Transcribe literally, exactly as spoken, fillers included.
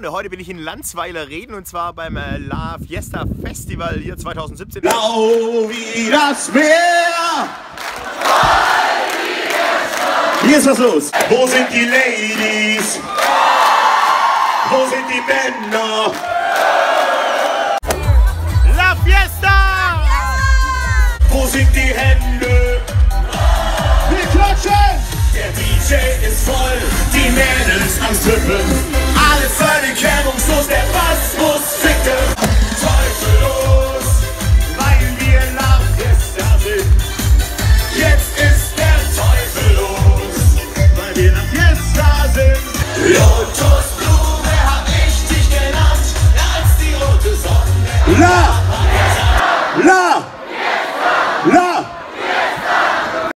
Freunde, heute bin ich in Landsweiler Reden und zwar beim äh, La Fiesta Festival hier zweitausendsiebzehn. Blau wie das Meer! Hier ist was los! Wo sind die Ladies? Wo sind die Männer? La Fiesta! Wo sind die Hände? Wir klatschen! Der D J ist voll, die Mädels am Strippen, alle voll.